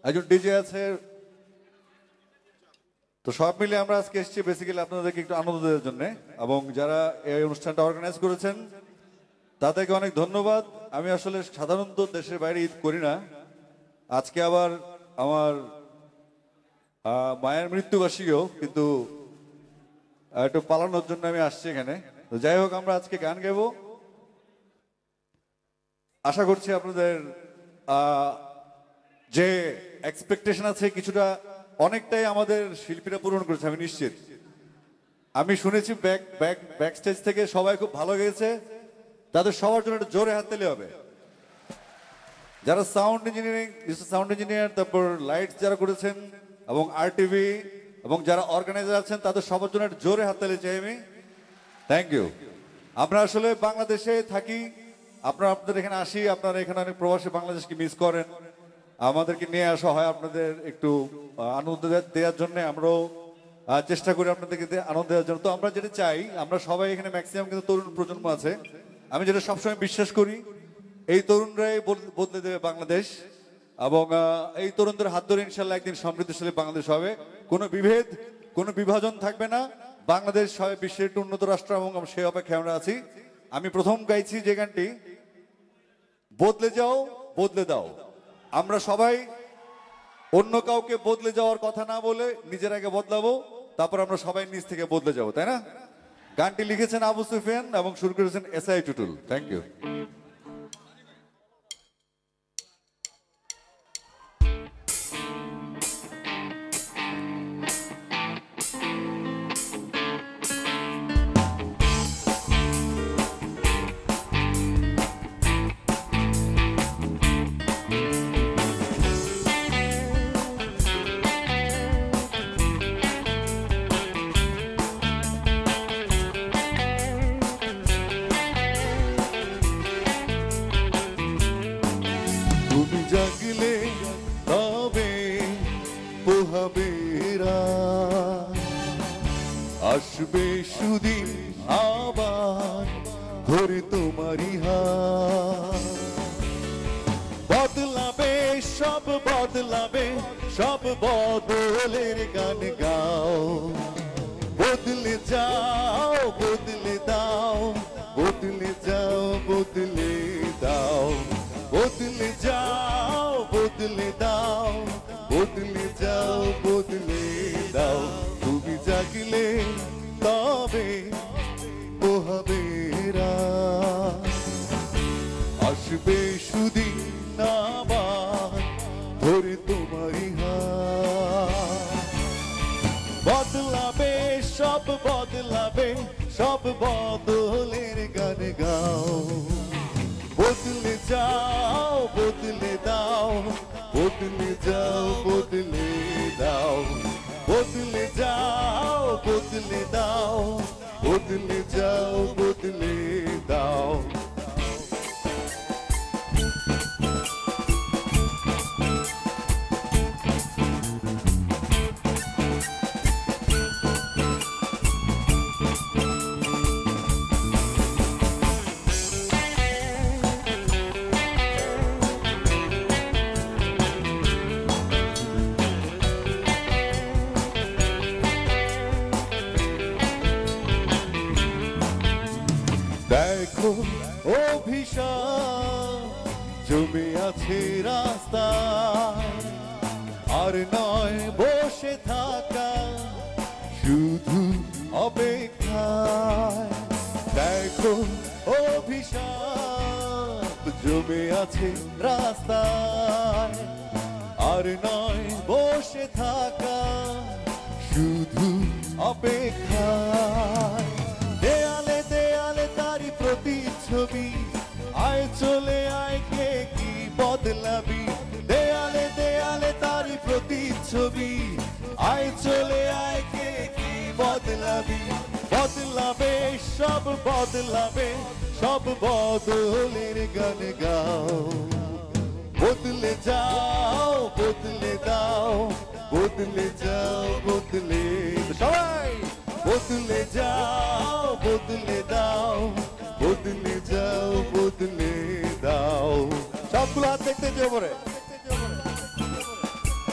একজন ডিজে আছে। তো সব মিলে আমরা আজকে এসেছি বেসিক্যালি আপনাদেরকে একটু আনন্দ দেওয়ার জন্য, এবং যারা এই অনুষ্ঠানটা অর্গানাইজ করেছেন তাদেরকে অনেক ধন্যবাদ। আমি আসলে সাধারণত দেশের বাইরে ঈদ করি না, আজকে আবার আমার মায়ের মৃত্যুবার্ষিকীও, কিন্তু একটু পালানোর জন্য আমি আসছি এখানে। তো যাই হোক, আমরা আজকে গান গাইব। আশা করছি আপনাদের যে এক্সপেকটেশন আছে কিছুটা অনেকটাই আমাদের শিল্পীরা পূরণ করেছে, আমি নিশ্চিত। আমি শুনেছি ব্যাক স্টেজ থেকে সবাই খুব ভালো গেছে, তাদের সবার জন্য একটা জোরে হাততালি হবে। যারা সাউন্ড ইঞ্জিনিয়ার, তারপর লাইটস যারা করেছেন, এবং আরটিভি, এবং যারা অর্গানাইজার আছেন, তাদের সবার জন্য একটা জোরে হাততালি চাই আমি। Thank you. আমরা আসলে বাংলাদেশে থাকি, আপনাদের এখানে আসি, আপনারা এখানে অনেক প্রবাসী বাংলাদেশকে মিস করেন, আমাদেরকে নিয়ে আসা হয় আপনাদের একটু আনন্দ দেওয়ার জন্য। আমরাও চেষ্টা করি আপনাদেরকে আনন্দ দেওয়ার জন্য। তো আমরা যেটা চাই, আমরা সবাই এখানে ম্যাক্সিমাম কিন্তু তরুণ প্রজন্ম আছে, আমি যেটা সবসময় বিশ্বাস করি, এই তরুণরাই বদলে দেবে বাংলাদেশ, এবং এই তরুণদের হাত ধরে ইনশাল্লাহ একদিন সমৃদ্ধশালী বাংলাদেশ হবে। কোনো বিভেদ, কোনো বিভাজন থাকবে না, বাংলাদেশ হবে বিশ্বের একটি উন্নত রাষ্ট্র, এবং সেই অপেক্ষায় আমরা আছি। আমি প্রথম গাইছি যে গানটি, বদলে যাও বদলে দাও। আমরা সবাই অন্য কাউকে বদলে যাওয়ার কথা না বলে নিজের আগে বদলাবো, তারপর আমরা সবাই নিজ থেকে বদলে যাবো, তাই না? গানটি লিখেছেন আবু সুফিয়ান এবং শুরু করেছেন এসআই টুটুল। Thank you. জাগলে তবে পোহাবে আসবে সুদিন আবার ধরে তোমারই হাত। বদলাবে সব বদলাবে, সব বদলের গান গাও। বদলে যাও বদলে দাও, বদলে যাও বদলে দাও, বদলে যাও বদলে দাও, বদলে যাও বদলে দাও। তুমি জাগলে তবে পোহাবে আসবে সুদিন আবার ধরে তোমারই হাত। বদলাবে সব বদলাবে, সব বদলের গান গাও। বদলে যাও বদলে দাও, বদলে যাও বদলে দাও, বদলে যাও বদলে দাও, বদলে যাও বদলে দাও। দেখো অভিশাপ জমে আছে রাস্তা, আর নয় বসে থাকা শুধু অপেক্ষায়। দেখো অভিশাপ জমে আছে রাস্তায়, আর নয় বসে থাকা শুধু অপেক্ষায়। দেয়ালে দেয়ালে তারি প্রতিচ্ছবি, আয় চলে আয় কে কি বদলাবি। দেয়ালে দেয়ালে তারি প্রতিচ্ছবি, আয় চলে আয় কে কি বদলাবি। বদলাবে সব বদলাবে, সব বদলের গান গাও। বদলে যাও বদলে দাও, বদলে যাও বদলে সবাই, বদলে যাও বদলে দাও, বদলে যাও বদলে দাও। সবগুলো হাত দেখতে যে পরে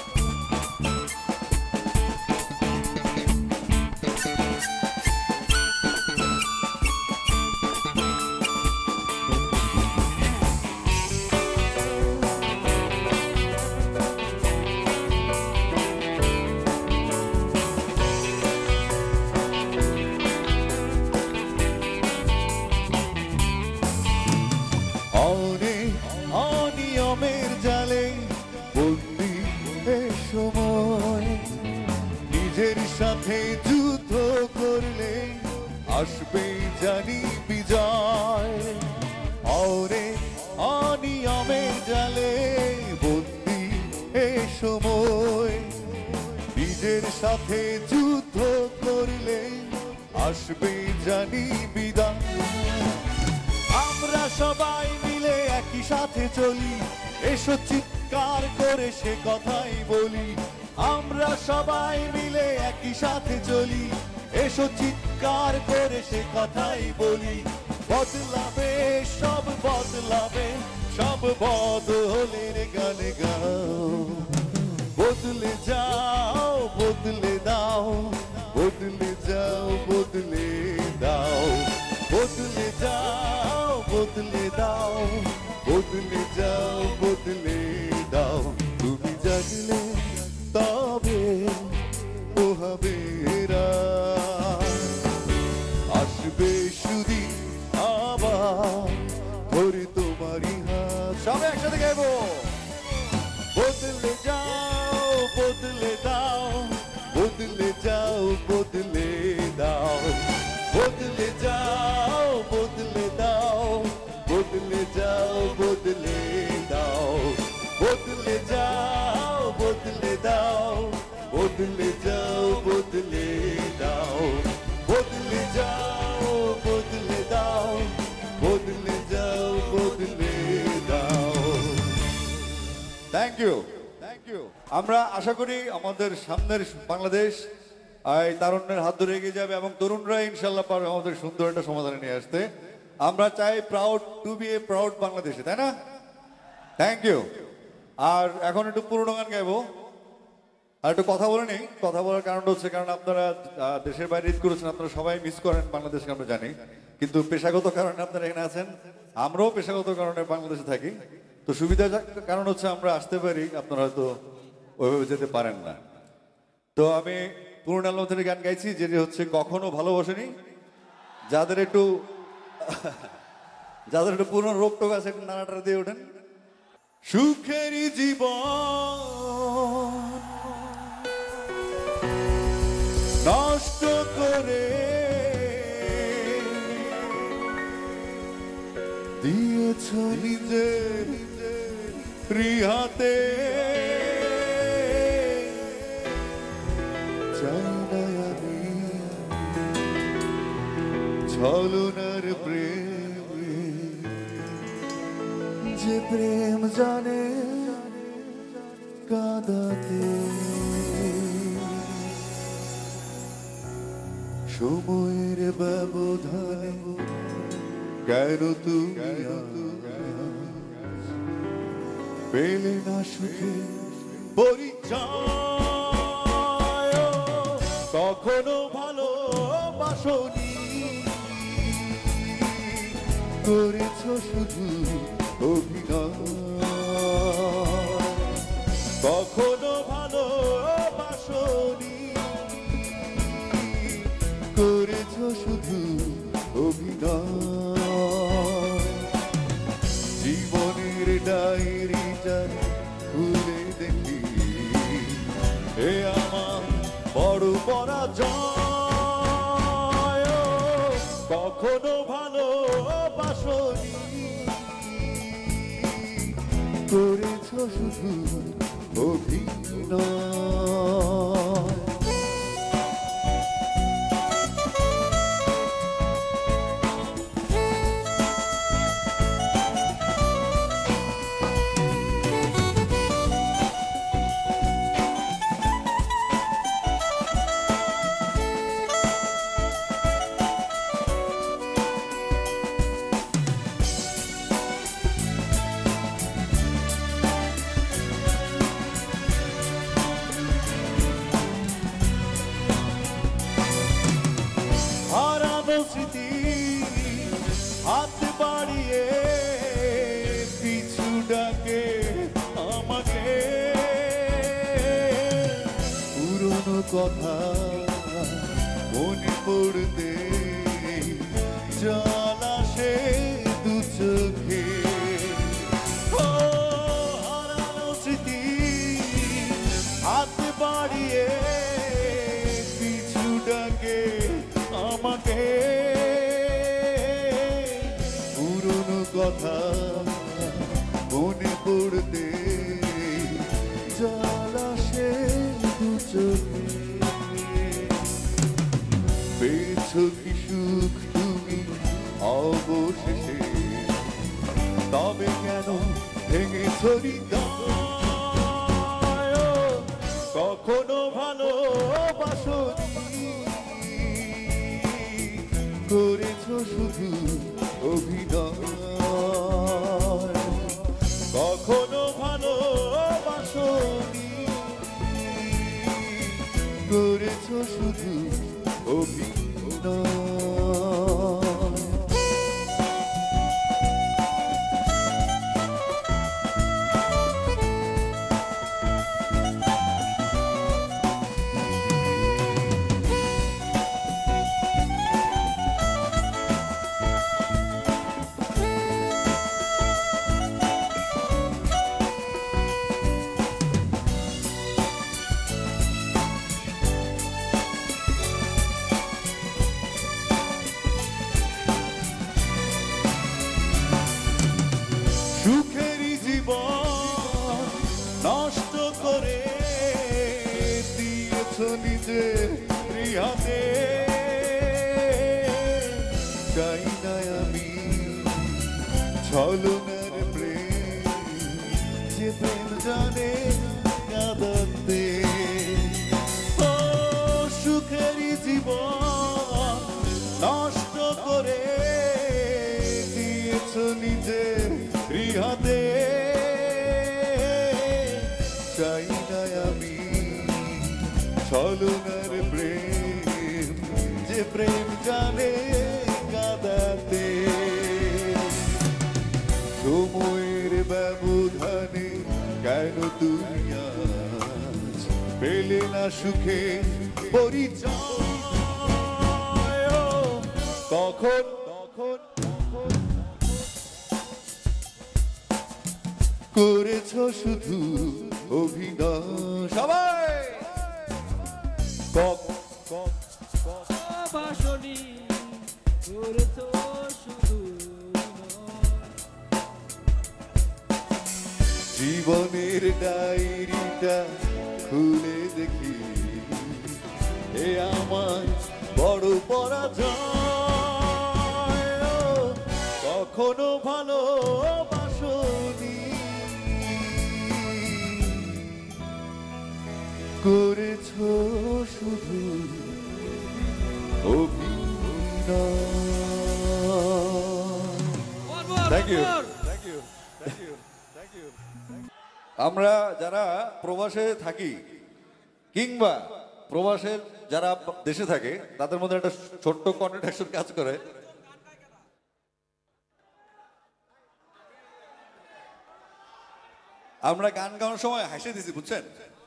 সময় নিজের সাথে যুদ্ধ করলে আসবে জানি বিজয় ওরে অনিয়মের জালে বন্দি এ সময় নিজের সাথে যুদ্ধ করলে আসবে জানি বিদায় আমরা সবাই মিলে একই সাথে চলি এসো চিৎকার করে সে কথাই বলি আমরা সবাই মিলে একই সাথে চলি এসো চিৎকার করে সে কথাই বলি বদলাবে সব বদলাবে সব বদলের গানে গাও বদলে যাও বদলে দাও বদলে যাও বদলে দাও বদলে যাও বদলে দাও বদলে যাও বদলে দাও তুমি জানলে তবে পোহাবে আসবে সুদিন আবার ধরে তোমারই হাত সবাই একসাথে গাইবো বদলে যাও বদলে দাও বদলে যাও বদলে দাও বদলে যাও বদলে দাও বদলে যাও বদলে দাও বদলে যাও বদলে দাও বদলে যাও বদলে দাও বদলে যাও বদলে দাও বদলে যাও বদলে দাও থ্যাংক ইউ আমরা আশা করি আমাদের সামনের বাংলাদেশ এই তারুণ্যের হাত ধরে এগিয়ে যাবে এবং তরুণরা ইনশাল্লাহ পারবে আমাদের সুন্দর একটা সমাধানে নিয়ে আসতে আমরা চাই proud to be a proud বাংলাদেশে তাই না থ্যাংক ইউ আর এখন একটু পুরোনো গান গাইবো আর একটু কথা বলে নেই কথা বলার কারণটা হচ্ছে কারণ আপনারা দেশের বাইরে ঈদ করেছেন আপনারা সবাই মিস করেন বাংলাদেশকে আমরা জানি কিন্তু পেশাগত কারণে আপনারা এখানে আছেন আমরাও পেশাগত কারণে বাংলাদেশে থাকি তো সুবিধার কারণ হচ্ছে আমরা আসতে পারি আপনারা হয়তো ওইভাবে যেতে পারেন না তো আমি পুরনো অ্যালবাম থেকে গান গাইছি যেটি হচ্ছে কখনো ভালোবাসেনি যাদের একটু পুরনো রোগ টোক আছে একটু নাড়াটা দিয়ে ওঠেন সুখেরই জীবন নষ্ট করে দিয়েছ নিজের হাতে চাই না আমি ছলনার প্রেম যে প্রেম জানে কাঁদাতে সময়ের ব্যবধানে কেন তুমি পেলে না সুখে পরিচয় কখনো ভালোবাসনি করেছ শুধু অভিনয় কখনো ভালোবাসনি করেছ শুধু অভিনয় জীবনের ডায়েরিটা খুলে দেখি এ আমার বড় পরাজয় কখনো ভালোবাসনি করেছ শুধু অভিনয় স্মৃতি হাত বাড়িয়ে পিছু ডাকে আমাকে পুরনো কথা মনে পড়তে জল আসে দু চোখে হারানো স্মৃতি হাত বাড়িয়ে পিছু ডাকে আমাকে পুরনো কথা মনে পড়তে জল আসে দু চোখে পেয়েছো কি সুখ তুমি অবশেষে তবে কেন ভেঙেছ হৃদয় কখনো ভালোবাসনি করেছো শুধু অভিনয় কখনো ভালোবাসনি করেছো শুধু অভিনয় সুখেরই জীবন নষ্ট করে দিয়েছ নিজের হাতে চাই না আমি ছলনার প্রেম যে প্রেম জানে কাঁদাতে ও সুখেরই জীবন নষ্ট করে দিয়েছ নিজের হাতে চাই না আমি ছলনার প্রেম যে প্রেম জানে কাঁদাতে সময়ের ব্যবধানে কেন তুমি আজ পেলে না সুখে পরিচয় কখন কখন করেছ শুধু অভিনয় সবাই বাসনি করেছ শুধু জীবনের ডায়েরিটা খুলে দেখি এ আমার বড় পরাজয় কখনো ভালোবাসনি করেছ শুধু থ্যাংক ইউ আমরা যারা প্রবাসে থাকি কিংবা প্রবাসের যারা দেশে থাকে তাদের মধ্যে একটা ছোট্ট কন্ট্রাডিকশন কাজ করে আমরা গান গাওয়ার সময় হাসি দিছি বুঝছেন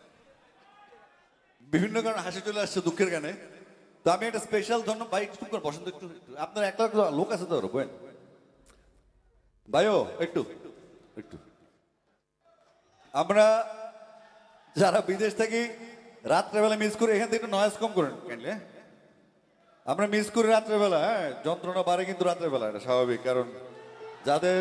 বিভিন্ন কারণে হাসি চলে আসছে দুঃখের গানে তো আমি একটা স্পেশাল ধন্যবাদ ভাই একটু করে বসন্ত একটু আপনার একটা লোক আছে তো বলেন ভাইও একটু একটু আমরা যারা বিদেশ থাকি রাত্রেবেলা মিস করি এখান থেকে একটু নয়েজ কম করেন কেন আমরা মিস করি রাত্রেবেলা হ্যাঁ যন্ত্রণা বাড়ে কিন্তু রাত্রেবেলা এটা স্বাভাবিক কারণ যাদের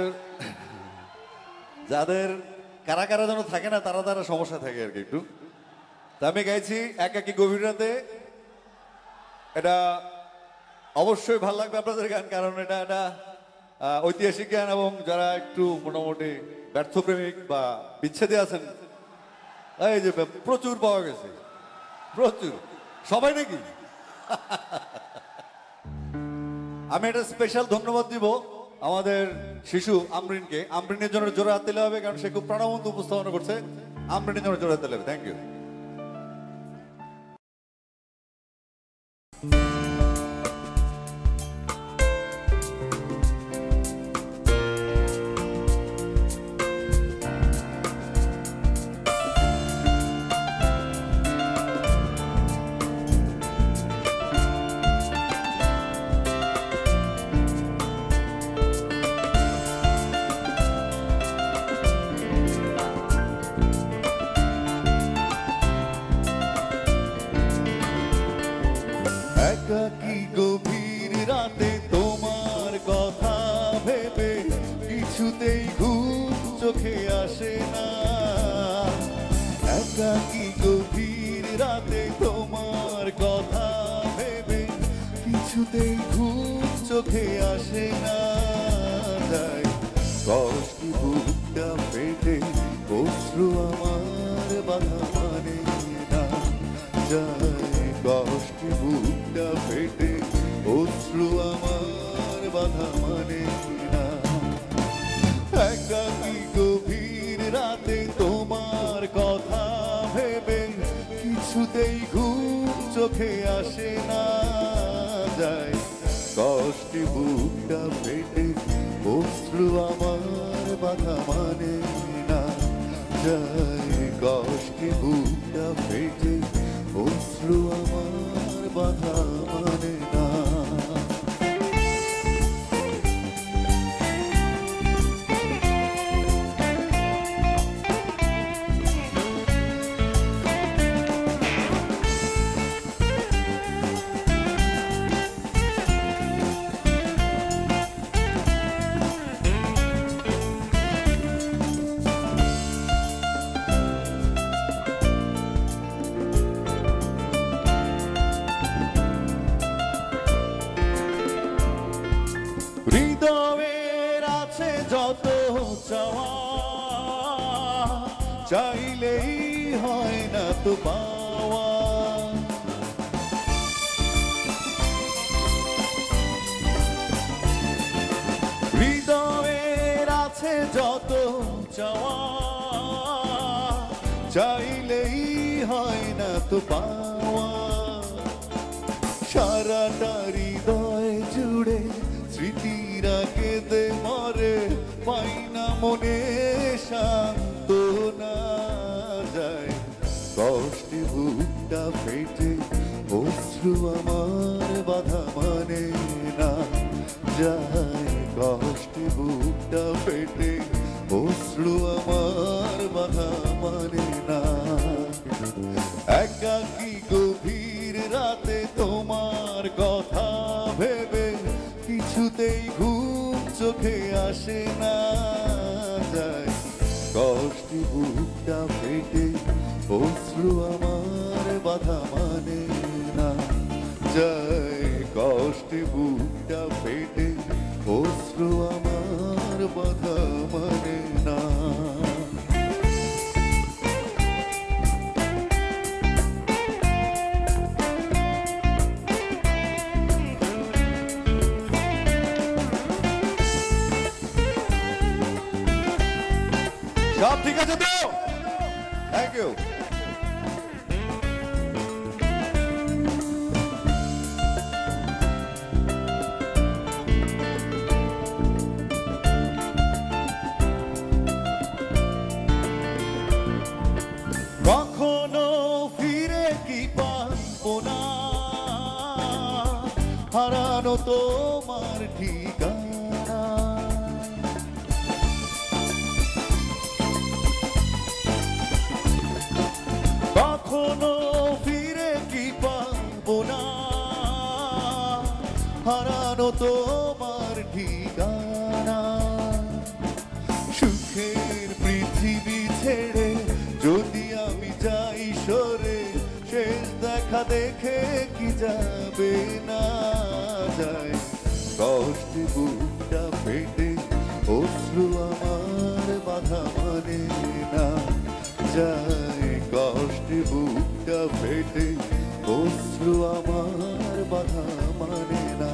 যাদের কারা কারা যেন থাকে না তারা তারা সমস্যা থাকে আর কি একটু তা আমি গাইছি একাকী গভীর রাতে এটা অবশ্যই ভালো লাগবে আপনাদের গান কারণ এটা একটা ঐতিহাসিক গান এবং যারা একটু মোটামুটি ব্যর্থ প্রেমিক বা বিচ্ছেদে আছেন এই যে প্রচুর পাওয়া গেছে প্রচুর সবাই নাকি আমি একটা স্পেশাল ধন্যবাদ দিব আমাদের শিশু আমরিনকে আমরিনের জন্য জোরে হাত দিলে হবে কারণ সে খুব প্রাণবন্ত উপস্থাপনা করছে আমরিনের জন্য জোরে হাত দিলে হবে থ্যাংক ইউ একাকী গভীর রাতে তোমার কথা ভেবে কিছুতেই ঘুম চোখে আসে না। একাকী গভীর রাতে তোমার কথা ভেবে কিছুতেই ঘুম চোখে আসে না। যাই কষ্টি বুকটা পেটে অশ্রু আমার বাধা মানে না। যাই কষ্টি বুকটা পেটে অশ্রু আমার বাধা মানে না। একাকী গভীর রাতে তোমার কথা ভেবে কিছুতেই ঘুম চোখে আসে না। যায় কষ্টে বুকটা পেটে অশ্রু আমার বাধা মানে না। যায় কষ্টে বুকটা পেটে অশ্রু আমার বাধা মানে না। হৃদয়ের আছে যত চাওয়া চাইলেই হয় না তো পাওয়া। হৃদয়ের আছে যত চাওয়া চাইলেই হয় না তো পাওয়া। সারাটা হৃদয় জুড়ে স্মৃতিরা কেঁদে মরে পাই না মনে শান্ত না। যায় কষ্টে বুকটা ফেটে অশ্রু আমার বাধা মানে না। যায় কষ্টে বুকটা ফেটে অশ্রু আমার বাধা মানে না। একাকী গভীর রাতে তোমার কথা ভেবে কিছুতেই ঘুম চোখে আসে না। যায় কষ্টে বুকটা ফেটে অশ্রু আমার বাধা মানে না। যায় কষ্টে বুকটা ফেটে অশ্রু আমার বাধা মানে না। সব ঠিক আছে তো? Thank you. কখনো ফিরে কি পাবো না হারানো তোমার ঠিকানা। কখনো ফিরে কি পাবো না হারানো তোমার ঠিকানা। সুখের পৃথিবী ছেড়ে যদি আমি যাই সরে শেষ দেখা দেখে কি যাবে না। যায় কষ্টে বুকটা ফেটে অশ্রু আমার বাধা মানে না। যায় কষ্টে বুকটা ফেটে অশ্রু আমার বাধা মানে না।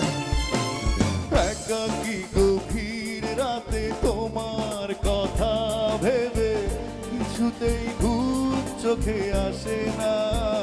একাকী গভীর রাতে তোমার কথা ভেবে কিছুতেই ঘুম চোখে আসে না।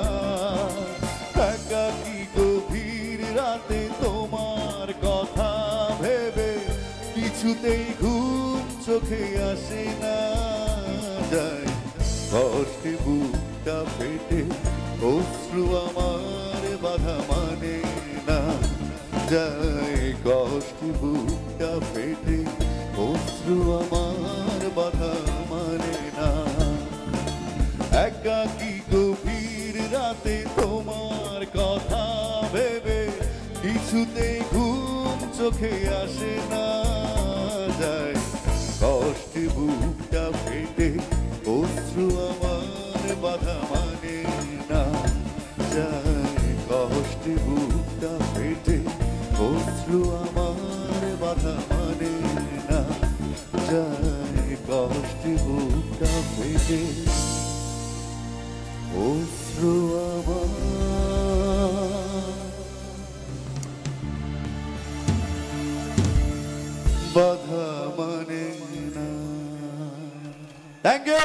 একাকী গভীর রাতে তোমার কথা ভেবে কিছুতেই ঘুম চোখে আসে না। যায় কষ্টে বুকটা ফেটে অশ্রু আমার বাধা মানে না। যায় কষ্টে বুকটা ফেটে অশ্রু আমার বাধা মানে না। একাকী গভীর রাতে তোমার কথা ভেবে চোখে আসে না যায় কষ্টে বুকটা ফেটে অশ্রু আমার বাধা মানে না যায় কষ্টে বুকটা ফেটে অশ্রু আমার বাধা মানে না যায় কষ্টে বুকটা ফেটে অশ্রু আমার বাধা মানে না। Thank you.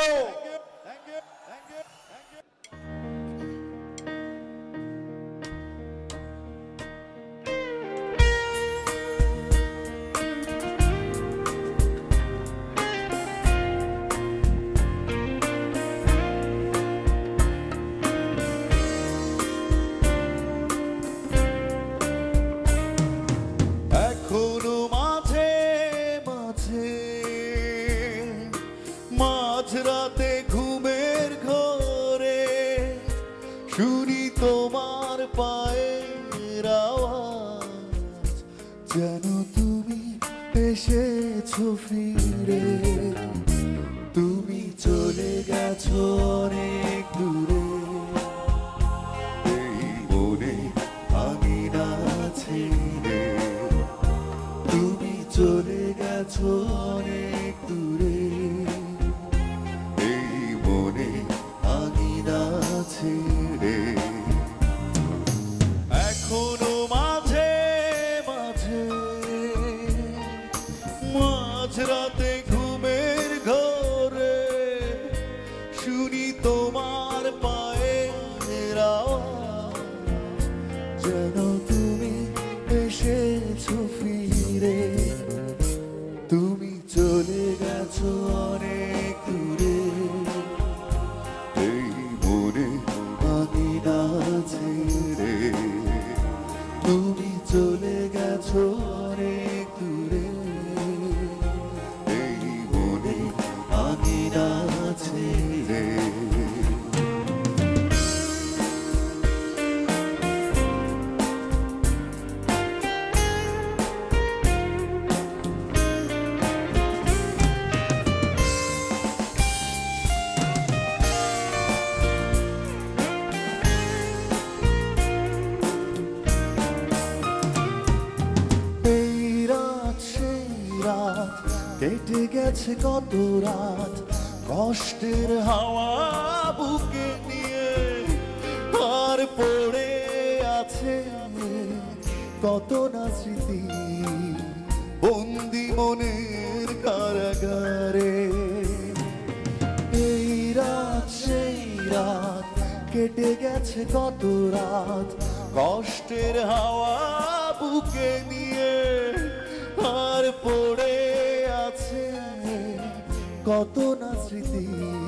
এখনো মাঝে মাঝে মাঝরাতে ঘুমের ঘরে শুনি তোমার পায়ের আওয়াজ যেন তুমি এসেছো ফিরে তুমি চলে গেছো অনেক দূরে এই মনে আমি না ছেড়ে তুমি চলে গেছো অনেক দূরে এই মনে আমি না ছেড়ে এখনো মাঝে মাঝে মাঝরাতে ঘুমের ঘরে শুনি তোমার পায়ের আওয়াজ যেন তুমি এসেছো ফিরে তুমি চলে গেছো অনেক দূরে এই মনে আমি না ছেড়ে তুমি চলে গেছো অনেক দূরে এই মনে আমি না ছেড়ে কেটে গেছে কত রাত কষ্টের হাওয়া বুকে নিয়ে আর পড়ে আছে কত না স্মৃতি বন্দি মনের কারাগারে এই রাত সেই রাত কেটে গেছে কত রাত কষ্টের হাওয়া বুকে নিয়ে আর পড়ে আছে কত না স্মৃতি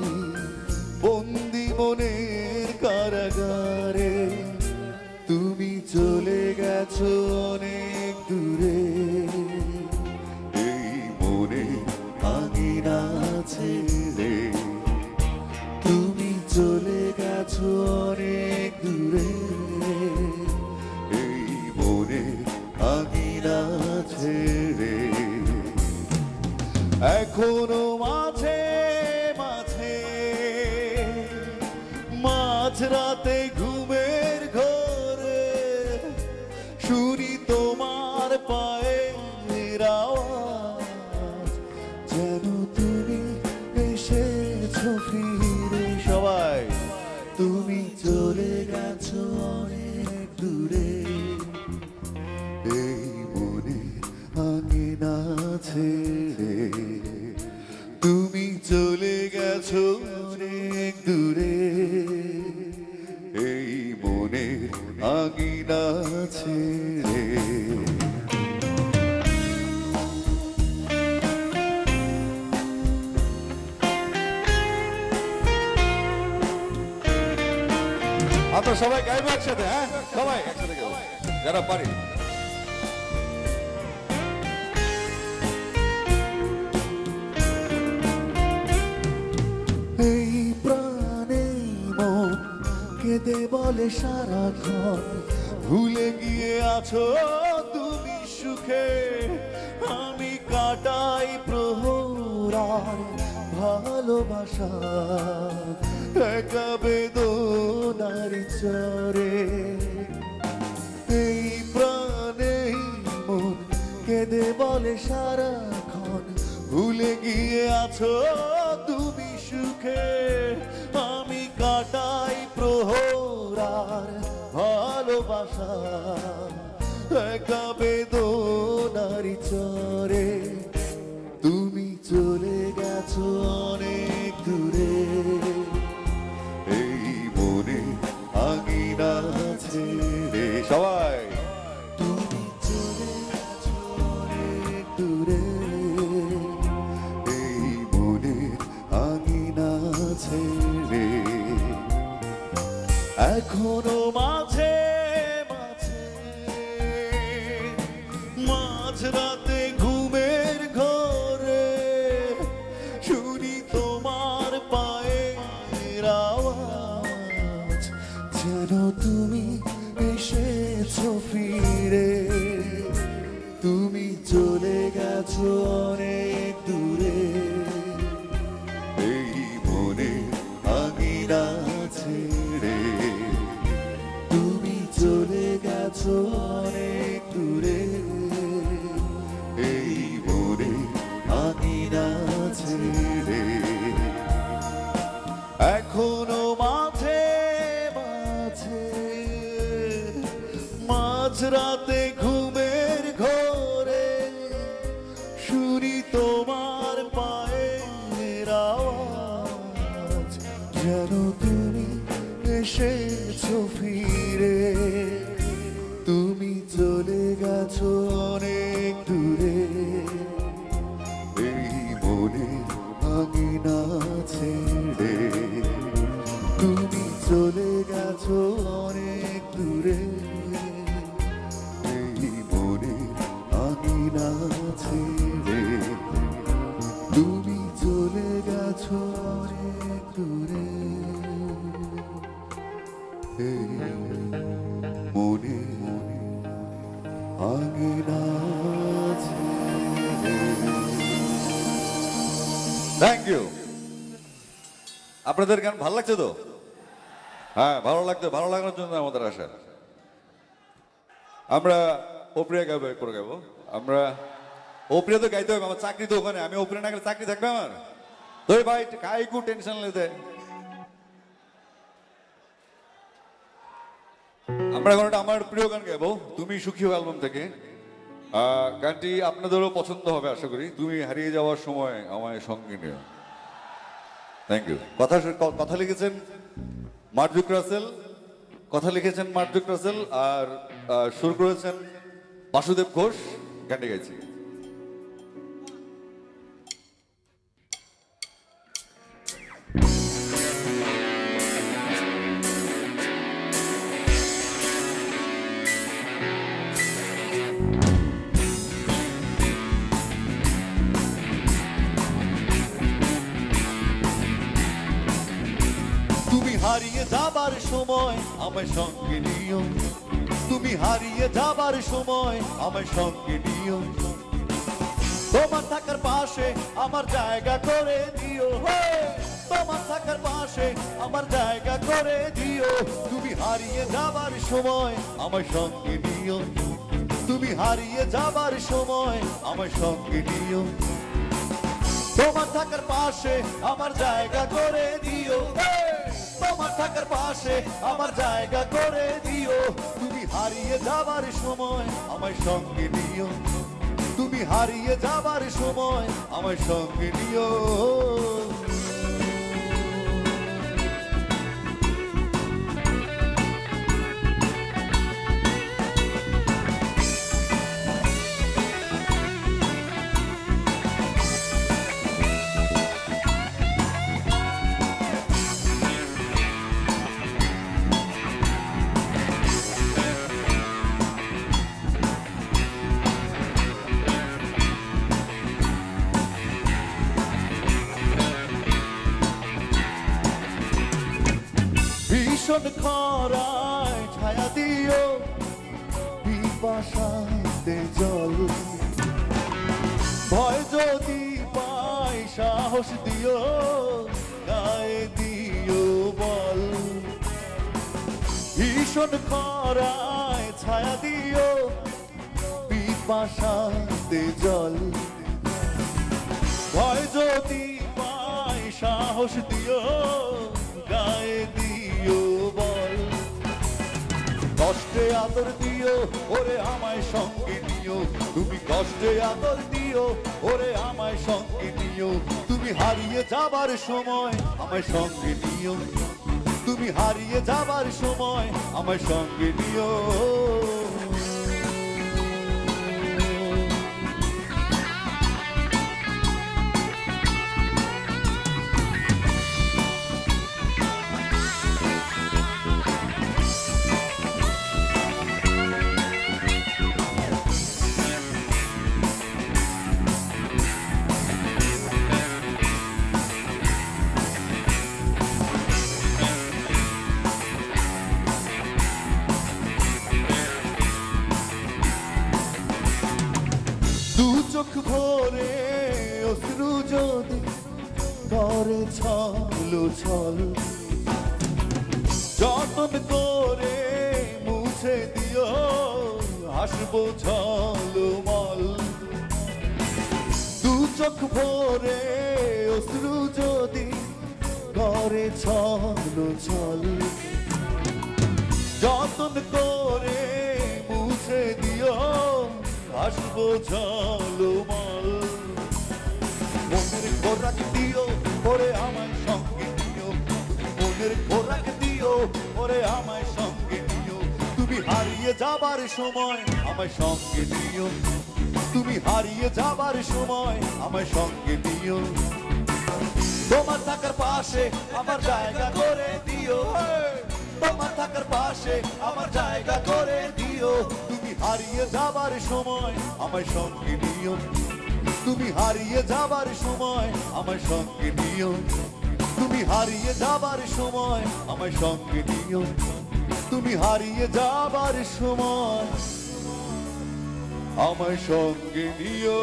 বন্দি মনের কারাগারে তুমি চলে গেছো অনেক দূরে এই মনে আঙিনা ছেড়ে তুমি চলে গেছো অনেক দূরে এই মনে আঙিনা ছেড়ে এখনো মাঝে মাঝে মাঝরাতে ঘুমের ঘরে শুনি তোমার পায়ের আওয়াজ যেন তুমি এসেছো ফিরে সবাই তুমি চলে গেছো অনেক দূরে এই মনে আঙিনা ছেড়ে তুমি চলে গেছো অনেক দূরে এই মনের আঙিনা ছেড়ে আমরা সবাই গাইবো একসাথে, হ্যাঁ সবাই একসাথে গাইবো যারা পারি। এই প্রাণে মন কেঁদে বলে সারাক্ষণ ভুলে গিয়ে আছো তুমি সুখে সুখে আমি কাটাই প্রহর আর ভালোবাসা একা বেদনার চরে এই প্রাণে মন কেঁদে বলে সারাক্ষণ ভুলে গিয়ে আছো তুমি সুখে আমি কাটাই প্রহর আর ভালোবাসা একা বেদনার চরে তুমি চলে গেছো অনেক দূরে এই মনে আঙিনা ছেড়ে সবাই তুমি চলে গেছো অনেক দূরে এই মনে আঙিনা ছেড়ে এখনো মাঝে মাঝে মাঝরাতে ঘুমের ঘরে শুনি তোমার পায়ের আওয়াজ যেন তুমি এসেছো ফিরে তুমি চলে গেছো অনেক দূরে এই মনে আঙিনা ছেড়ে তুমি চলে গেছো অনেক দূরে এই মনে আঙিনা ছেড়ে এখনো মাঝে মাঝে মাঝরাতে ঘুমের ঘরে শুনি তোমার পায়ের আওয়াজ যেন তুমি এসেছো ফিরে তুমি চলে গেছো অনেক দূরে এই মনে আঙিনা ছেড়ে তুমি চলে গেছো অনেক দূরে এই মনে আঙিনা ছেড়ে তুমি চলে গেছো অনেক দূরে এই মনে আঙিনা ছেড়ে থ্যাংক ইউ। আপনাদের গান ভালো লাগছে তো? হ্যাঁ, ভালো লাগানোর জন্য আমাদের আশা। আমরা ওপ্রিয়া গাবো, পরে গাবো আমরা। ওপ্রিয়া তো গাইতে হবে, আমার চাকরি তো ওখানে, আমি ওপ্রিয়া না গেলে চাকরি থাকবে আমার? তো ভাই কাইকু টেনশন লেতে আমরা এখন একটা আমার প্রিয় গান গাইবো, তুমি সুখী হও অ্যালবাম থেকে। গানটি আপনাদেরও পছন্দ হবে আশা করি। তুমি হারিয়ে যাওয়ার সময় আমায় সঙ্গে নিও। Thank you. কথা লিখেছেন মার্জুক রাসেল, আর সুর করেছেন বাসুদেব ঘোষ। গানটি গাইছি। তুমি হারিয়ে যাবার সময় আমায় সঙ্গে নিও, তুমি হারিয়ে যাবার সময় আমায় সঙ্গে নিও, তোমার থাকার পাশে আমার জায়গা করে দিও, তোমার থাকার পাশে আমার জায়গা করে দিও। তুমি হারিয়ে যাবার সময় আমায় সঙ্গে নিও, তুমি হারিয়ে যাবার সময় আমায় সঙ্গে নিও, তোমার থাকার পাশে আমার জায়গা করে দিও, তোমার থাকার পাশে আমার জায়গা করে দিও। তুমি হারিয়ে যাবার সময় আমায় সঙ্গে নিও, তুমি হারিয়ে যাবার সময় আমায় সঙ্গে নিও। ভীষণ খরায় ছায়া দিও, পিপাসায় হাতে জল ভয় যদি পাই সাহস দিও গায়ে দিও বল ভীষণ খরায় ছায়া দিও পিপাসাতে জল ভয় যদি পাই সাহস দিও গায়ে দিও বল কষ্টে আদর দিও ওরে আমায় সঙ্গে নিও তুমি কষ্টে আদর দিও ওরে আমায় সঙ্গে নিও তুমি হারিয়ে যাবার সময় আমায় সঙ্গে নিও তুমি হারিয়ে যাবার সময় আমায় সঙ্গে নিও চোখ ভরে অশ্রু যদি করে ছলো ছল যতন করে মুছে দিও হাসবো ঝলমল দু চোখ ভরে অশ্রু যদি করে ছলো ছল যতন করে মুছে দিও হাসবো ঝলমল মনের খোরাক দিও ওরে আমায় সঙ্গে নিও মনের খোরাক দিও ওরে আমায় সঙ্গে নিও তুমি হারিয়ে যাবার সময় আমায় সঙ্গে নিও তুমি হারিয়ে যাবার সময় আমায় সঙ্গে নিও তোমার থাকার পাশে আমার জায়গা করে দিও তোমার থাকার পাশে আমার জায়গা করে দিও তুমি হারিয়ে যাবার সময় আমায় সঙ্গে নিও তুমি হারিয়ে যাবার সময় আমায় সঙ্গে নিও তুমি হারিয়ে যাবার সময় আমায় সঙ্গে নিও তুমি হারিয়ে যাবার সময় আমায় সঙ্গে নিও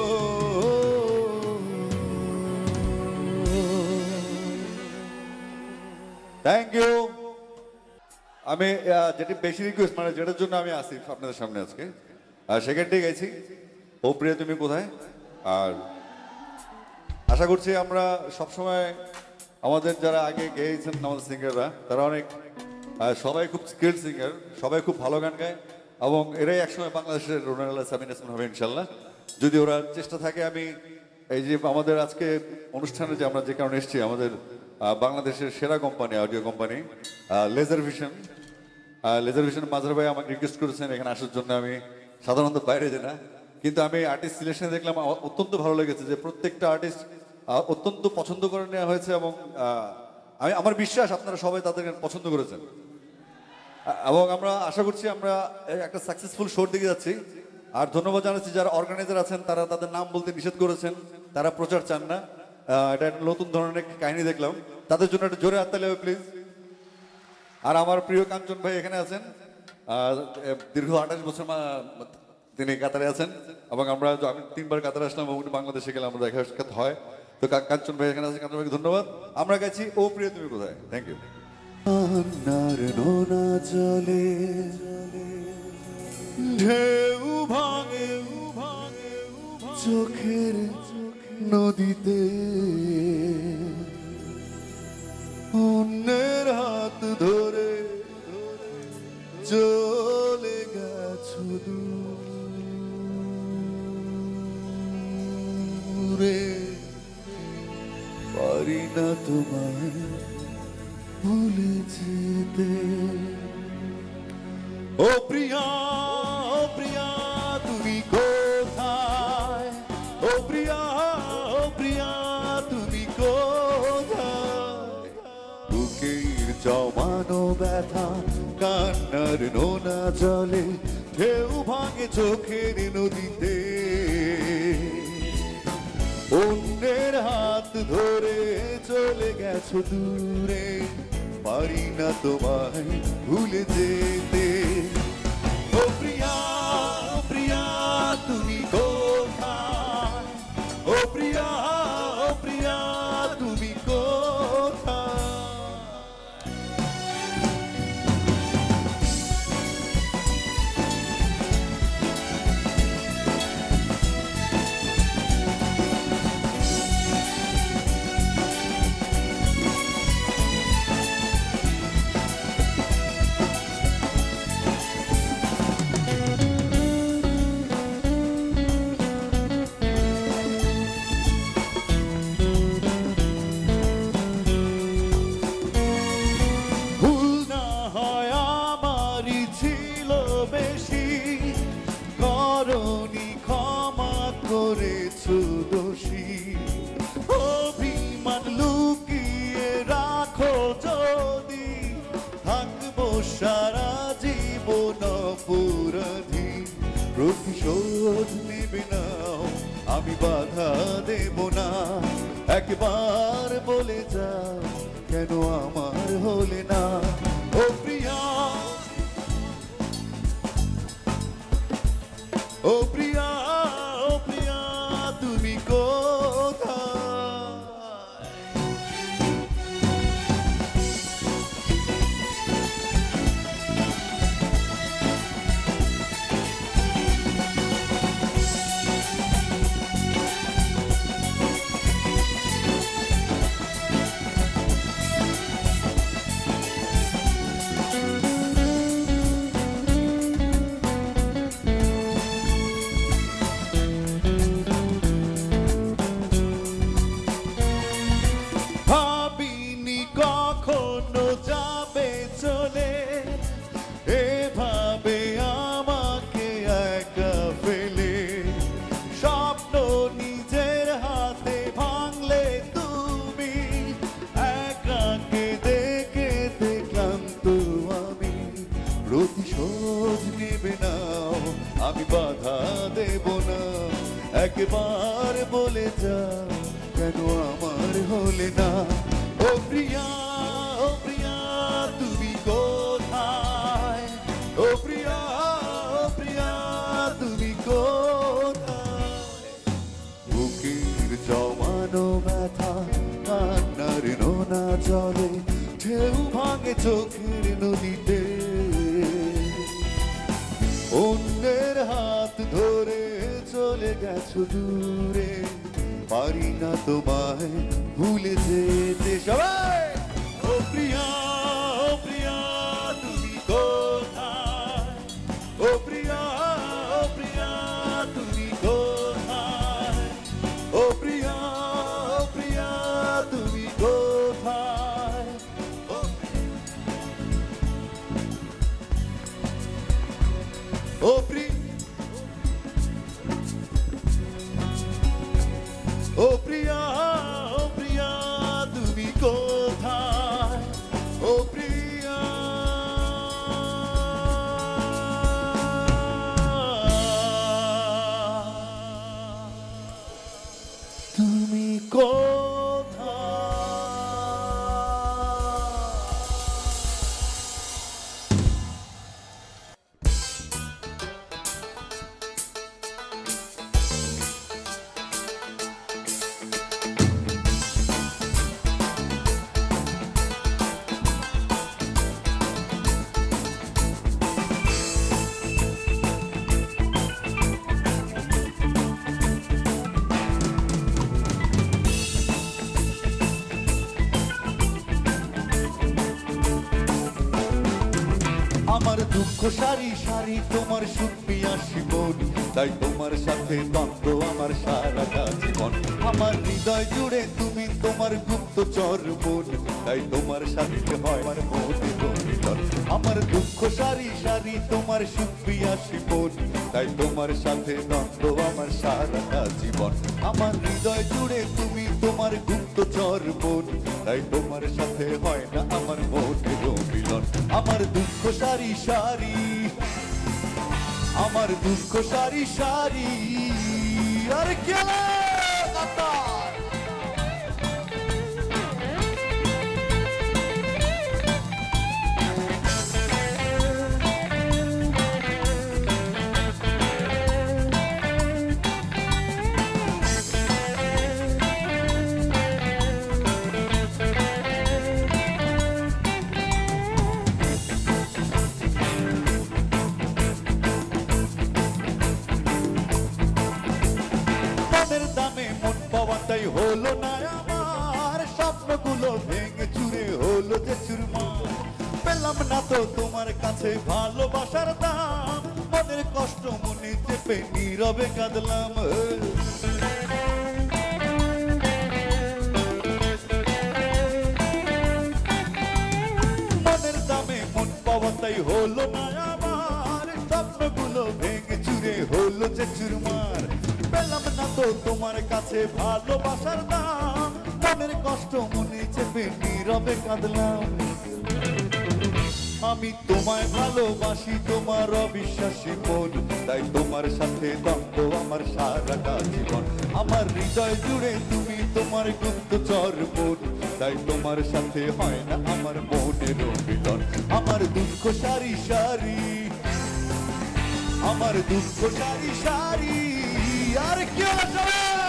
থ্যাংক ইউ আমি যেটি বেশি রিকোয়েস্ট মানে যেটার জন্য আমি আসি আপনাদের সামনে আজকে সেকেন্ডে গেছি ও প্রিয়া তুমি কোথায় আর আশা করছি আমরা সবসময় আমাদের যারা আগে গেয়েছেন আমাদের সিঙ্গাররা তারা অনেক সবাই খুব স্কিল্ড সিঙ্গার সবাই খুব ভালো গান গায় এবং এরাই একসময় বাংলাদেশের রোনাল্ডো সাবিনা ইয়াসমিন হবে ইনশাল্লাহ যদি ওরা চেষ্টা থাকে আমি এই যে আমাদের আজকে অনুষ্ঠানে যে আমরা যে কারণে এসেছি আমাদের বাংলাদেশের সেরা company audio company laser vision Mazhar ভাই আমাকে রিকোয়েস্ট করেছেন এখানে আসার জন্য আমি সাধারণত বাইরে যাই না কিন্তু আমি আর্টিস্ট সিলেকশনে দেখলাম অত্যন্ত ভালো লেগেছে যে প্রত্যেকটা আর্টিস্ট অত্যন্ত পছন্দ করে নেওয়া হয়েছে এবং আমি আমার বিশ্বাস আপনারা সবাই তাদের পছন্দ করেছেন এবং আমরা আশা করছি আমরা একটা সাকসেসফুল শোর দিকে যাচ্ছি আর ধন্যবাদ জানাচ্ছি যারা অর্গানাইজার আছেন তারা তাদের নাম বলতে নিষেধ করেছেন তারা প্রচার চান না এটা একটা নতুন ধরনের কাহিনী দেখলাম তাদের জন্য একটা জোরে হাততালি হবে প্লিজ আর আমার প্রিয় কাঞ্চন ভাই এখানে আছেন দীর্ঘ 28 বছর তিনি কাতারে আছেন এবং আমি 3বার কাতারে আসলাম এবং বাংলাদেশে গেলে আমরা দেখা সাক্ষাৎ হয় তো কাঞ্চন ভাই এখানে আছেন কাঞ্চন ভাইকে ধন্যবাদ আমরা গেছি ও প্রিয় তুমি কোথায় থ্যাংক ইউ নোনা জলে ঢেউ ভাঙে চোখের নদীতে অন্যের হাত ধরে চলে গেছো দূরে পারি না তোমায় ভুলে যেতে ও প্রিয়া তুমি কোথায় ও প্রিয়া তুমি কোথায় বুকের জমানো ব্যথা কান্নার নোনা জলে ঢেউ ভাঙে চোখের নদীতে অন্যের হাত ধরে চলে গেছো দূরে পারি না তোমায় ভুলে যেতে ও প্রিয়া সারা জীবন অপরাধী, প্রতিশোধ নেবে নাও, আমি বাধা দেব না। একবার বলে যাও কেন আমার হলে না। ও প্রিয়া, ও প্রিয়া, ও প্রিয়া, তুমি কোথায়? ভাবিনি কখনো যাবে চলে, এভাবে আমাকে একা ফেলে। স্বপ্ন নিজের হাতে ভাঙলে তুমি, একাকে দেখে দেখলাম তো আমি। প্রতিশোধ নেবে নাও, আমি বাধা দেব না। একবার বলে যাও কেন আমার হলে না। ও প্রিয়া, ও প্রিয়া, তুমি কোথায়? ও প্রিয়া, ও প্রিয়া, তুমি কোথায়? বুকের জমানো ব্যথা কান্নার নোনা জলে, ঢেউ ভাঙে চোখের নদীতে। অন্যের হাত ধরে চলে গেছো দূরে, পারি না তোমায় ভুলে যেতে। সবাই ও প্রিয়া, ও প্রিয়া, তুমি কোথায়? ও প্রিয়া, ও প্রিয়া, তুমি কোথায়? ও প্রিয়া, ও প্রিয়া, তুমি কোথায়? ও প্রিয়া, ও প্রিয়া, ও প্রিয়া, তুমি কোথায়? ও প্রিয়া, তুমি কোথায়? আমার দুঃখ সারি সারি তোমার সুখ পিয়াসি মন, তাই তোমার সাথে দ্বন্দ্ব আমার সারাটা জীবন। আমার হৃদয় জুড়ে তুমি তোমার গুপ্তচর মন, তাই তোমার সাথে হয় আমার মনের মিলন। আমার দুঃখ সারি সারি তোমার সুখ পিয়াসি মন, তাই তোমার সাথে দ্বন্দ্ব আমার সারাটা জীবন। আমার হৃদয় জুড়ে তুমি তোমার গুপ্তচর মন, তাই তোমার সাথে হয় না আমার মনের মিলন। আমার দুঃখ সারি সারি, আমার দুঃখ সারি সারি, আর কেলা তাই হলো না আমার, স্বপ্নগুলো ভেঙে চুরে হলো যে চুরমার। পেলাম না তো তোমার কাছে ভালোবাসার দাম, মনের কষ্ট মনে চেপে নীরবে কাঁদলাম। মনের দামে মন পাওয়া তাই হলো না আমার, স্বপ্নগুলো ভেঙে চুরে হলো যে চুরমার। পেলাম না তো তোমার কাছে ভালোবাসার দাম, মনের কষ্ট মনে চেপে নীরবে কাঁদলাম। আমি তোমায় ভালোবাসি তোমার অবিশ্বাসী মন, তাই তোমার সাথে দ্বন্দ্ব আমার সারাটা জীবন। আমার হৃদয় জুড়ে তুমি তোমার গুপ্তচর মন, তাই তোমার সাথে হয় না আমার মনের মিলন। আমার দুঃখ সারি সারি, আমার দুঃখ সারি সারি, আর কি আছে?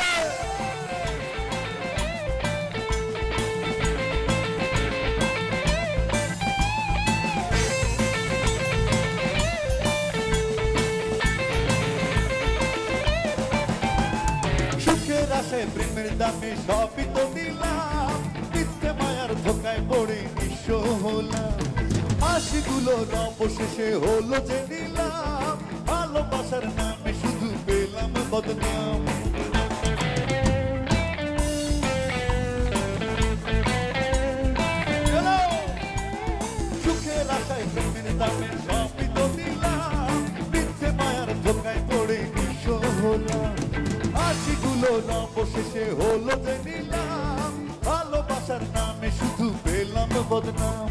সুখের আশায় প্রেমের দামে সবই তো দিলাম, মিথ্যে মায়ার ধোকায় পড়ে নিঃস্ব হলাম। হাসিগুলো অবশেষে হলো যে নিলাম, ভালোবাসার নামে শুধু পেলাম বদনাম। সুখের আশায় প্রেমের দামে সবই তো দিলাম, মিথ্যে মায়ার ধোকায় পড়ে নিঃস্ব হলাম। হাসিগুলো অবশেষে হলো যে নিলাম, ভালোবাসার নামে শুধু পেলাম বদনাম।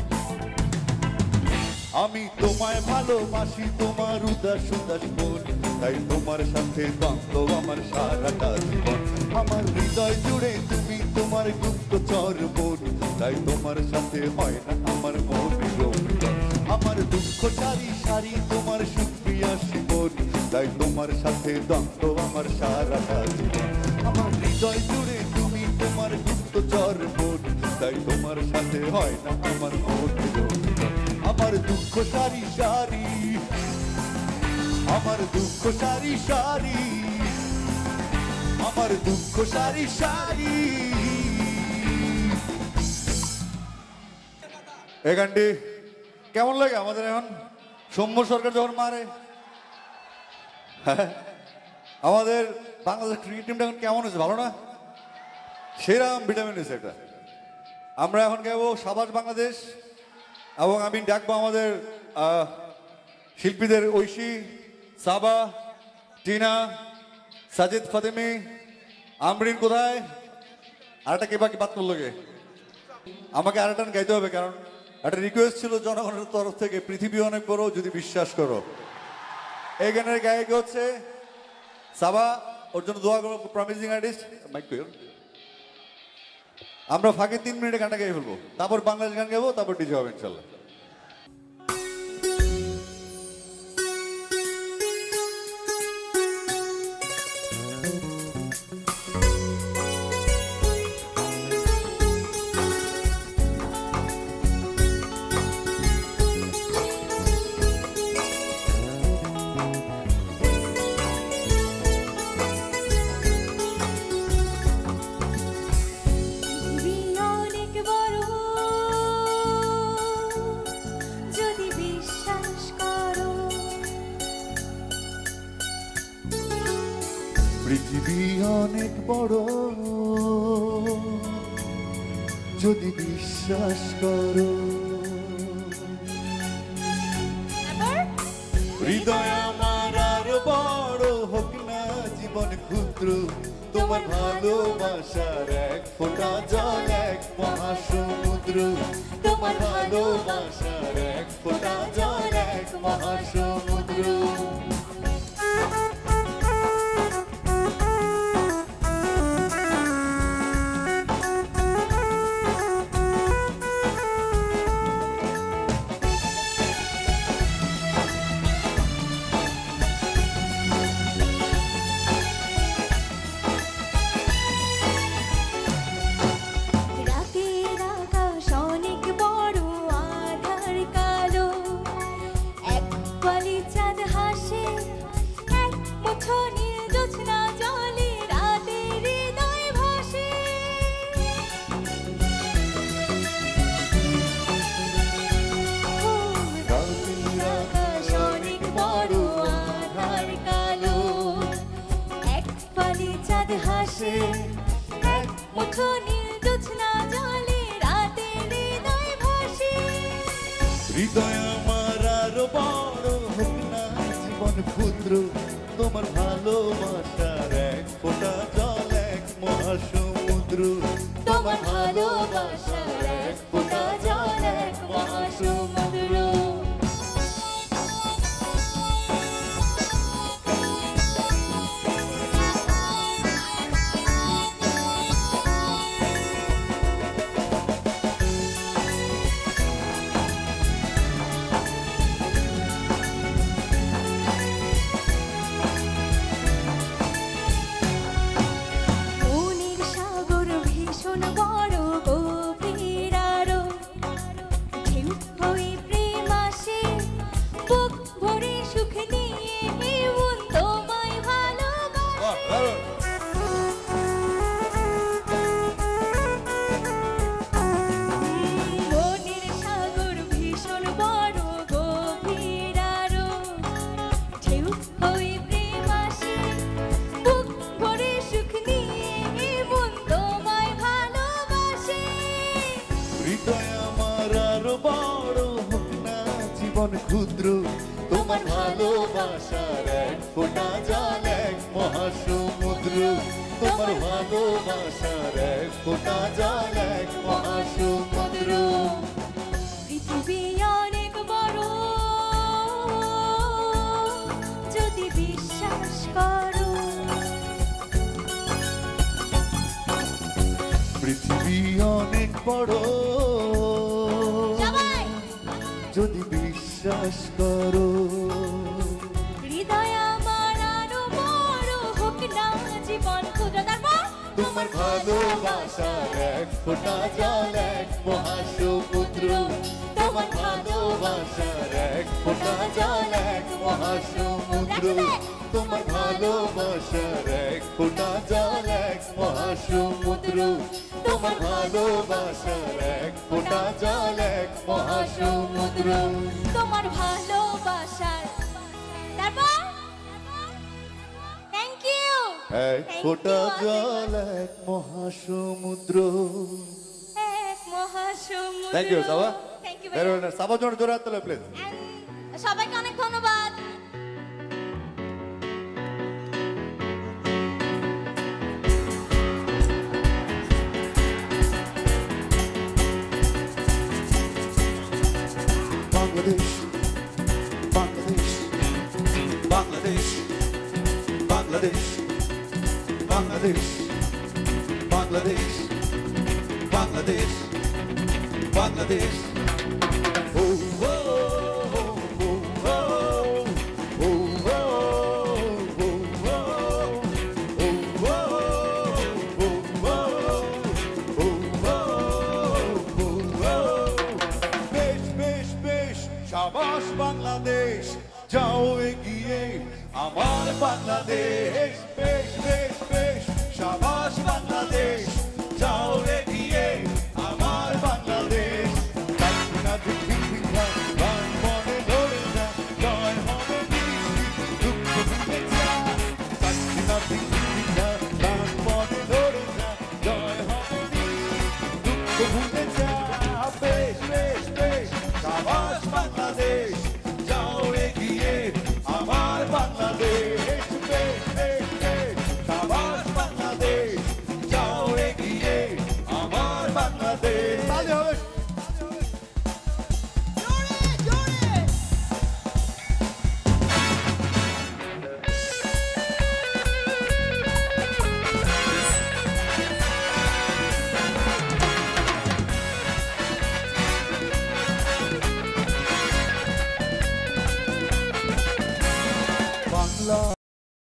আমি তোমায় ভালোবাসি তোমার উদাস উদাস মন, তাই তোমার সাথে দ্বন্দ্ব আমার সারাটা জীবন। আমার হৃদয় জুড়ে তুমি তোমার গুপ্তচর মন, তাই তোমার সাথে হয় না আমার মনের মিলন। আমার দুঃখ সারি সারি তোমার সুপ্রিয়াসী মন, তাই তোমার সাথে দ্বন্দ্ব আমার সারাটা জীবন। আমার হৃদয় জুড়ে তুমি তোমার গুপ্তচর মন, তাই তোমার সাথে হয় না আমার মনের মিলন। আমার দুঃখ সারি সারি, আমার দুঃখ সারি সারি, আমার দুঃখ সারি সারি। এই গানটি কেমন লাগে আমাদের এখন? সৌম্য সরকার যখন মারে, আমাদের বাংলাদেশ ক্রিকেট টিমটা এখন কেমন হয়েছে, ভালো না? সেরকম ভিটামিন হয়েছে এটা। আমরা এখন গাইবো সাবাস বাংলাদেশ, এবং আমি ডাকবো আমাদের শিল্পীদের ঐশী, সাবা, টিনা, সাজিদ ফাতেমি, আমরিন কোথায়, আরেকটা কে বাকি বাদ করলো গে? আমাকে আরেকটা গাইতে হবে, কারণ একটা রিকোয়েস্ট ছিল জনগণের তরফ থেকে, পৃথিবী অনেক বড় যদি বিশ্বাস করো। এই গানের গায়ক হচ্ছে সাবা, ওর জন্য দোয়া করো, প্রমিজিং আর্টিস্ট। আমরা ফাঁকে 3 মিনিটে গানটা গাই ফেলবো, তারপর বাংলাদেশ গান গাইবো, তারপর ডিজে হবে ইনশাল্লাহ। পৃথিবী অনেক বড় যদি বিশ্বাস করো, হৃদয় আমার আর বড় হোক না জীবন ক্ষুদ্র, তোমার ভালোবাসার এক ফোঁটা জল এক মহাসমুদ্র, তোমার ভালোবাসার এক ফোঁটা জল এক মহাসমুদ্র। হৃদয় আমার আর বড় হোক না জীবন ক্ষুদ্র, তোমার ভালোবাসার এক ফোঁটা জল এক মহাসমুদ্র, তোমার ভালোবাসার এক ফোঁটা জল এক মহাসমুদ্র। জীবন ক্ষুদ্র তোমার ভালোবাসার এক ফোঁটা জল এক মহাসমুদ্র তোমার ভালোবাসার এক ফোঁটা জল এক মহাসমুদ্র পৃথিবী অনেক বড় যদি বিশ্বাস করো পৃথিবী অনেক বড় সবাই যদি বিশ্বাস করো হৃদয় আমার আরো বড় হোক না জীবন ক্ষুদ্র তারপর তোমার ভালোবাসার এক ফোঁটা জল এক মহাসমুদ্র তোমার ভালোবাসার এক ফোঁটা জল এক মহাসমুদ্র তোমার ভালোবাসার এক ফোঁটা জল এক মহাসমুদ্র তোমার ভালোবাসার এক ফোঁটা জল এক মহাসমুদ্র তোমার ভালোবাসার তারপর থ্যাংক ইউ এক ফোঁটা জল এক মহাসমুদ্র এক মহাসমুদ্র thank you Saba thank you very nice সাবার জন্য জোরে হাত তালে প্লিজ সবাইকে অনেক ধন্যবাদ Bangladesh, Bangladesh, Bangladesh, Bangladesh, Bangladesh, Bangladesh, Bangladesh, Bangladesh. Oh, oh, oh, oh, oh, oh, oh, oh, শাবাশ Bangladesh যাও এগিয়ে আমার বাংলাদেশ বেশ বেশ বেশ শাবাশ বাংলাদেশ যাও